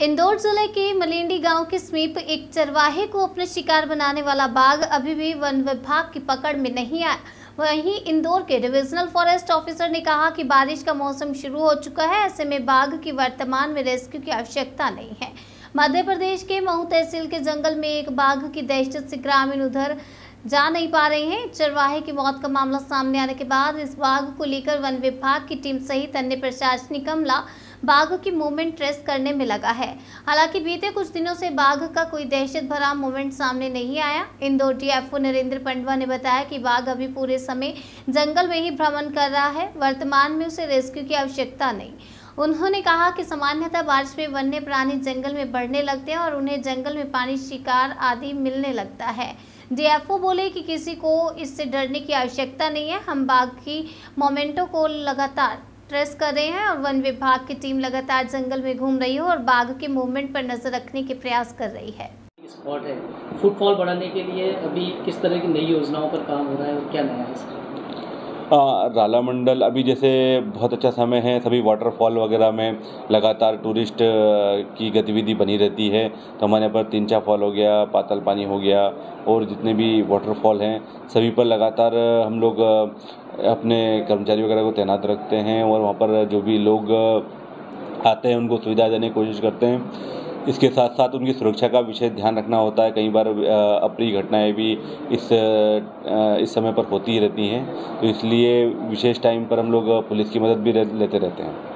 इंदौर जिले के मलेंडी गांव के समीप एक चरवाहे को अपने शिकार बनाने वाला बाघ अभी भी वन विभाग की पकड़ में नहीं आया। वहीं इंदौर के डिविजनल फॉरेस्ट ऑफिसर ने कहा कि बारिश का मौसम शुरू हो चुका है, ऐसे में बाघ की वर्तमान में रेस्क्यू की आवश्यकता नहीं है। मध्य प्रदेश के महू तहसील के जंगल में एक बाघ की दहशत से ग्रामीण उधर जा नहीं पा रहे हैं। चरवाहे की मौत का मामला सामने आने के बाद इस बाघ को लेकर वन विभाग की टीम सहित अन्य प्रशासनिक अमला बाघ की मूवमेंट ट्रेस करने में लगा है। हालांकि बीते कुछ दिनों से बाघ का कोई दहशत भरा मूवमेंट सामने नहीं आया। इंदौर डीएफओ नरेंद्र पंडवा ने बताया कि बाघ अभी पूरे समय जंगल में ही भ्रमण कर रहा है, वर्तमान में उसे रेस्क्यू की आवश्यकता नहीं। उन्होंने कहा कि सामान्यतः बारिश में वन्य प्राणी जंगल में बढ़ने लगते हैं और उन्हें जंगल में पानी, शिकार आदि मिलने लगता है। डीएफओ बोले कि किसी को इससे डरने की आवश्यकता नहीं है। हम बाघ की मोमेंटो को लगातार ट्रेस कर रहे हैं और वन विभाग की टीम लगातार जंगल में घूम रही है और बाघ के मूवमेंट पर नजर रखने के प्रयास कर रही है। स्पॉट है, फुटफॉल बढ़ाने के लिए अभी किस तरह की नई योजनाओं पर काम हो रहा है और क्या नया है इसका? राला मंडल अभी जैसे बहुत अच्छा समय है, सभी वाटरफॉल वगैरह में लगातार टूरिस्ट की गतिविधि बनी रहती है। तो हमारे यहाँ पर 3-4 फॉल हो गया, पाताल पानी हो गया और जितने भी वाटरफॉल हैं सभी पर लगातार हम लोग अपने कर्मचारी वगैरह को तैनात रखते हैं और वहाँ पर जो भी लोग आते हैं उनको सुविधा देने की कोशिश करते हैं। इसके साथ साथ उनकी सुरक्षा का विशेष ध्यान रखना होता है। कई बार अप्रिय घटनाएं भी इस समय पर होती ही रहती हैं, तो इसलिए विशेष टाइम पर हम लोग पुलिस की मदद भी लेते रहते हैं।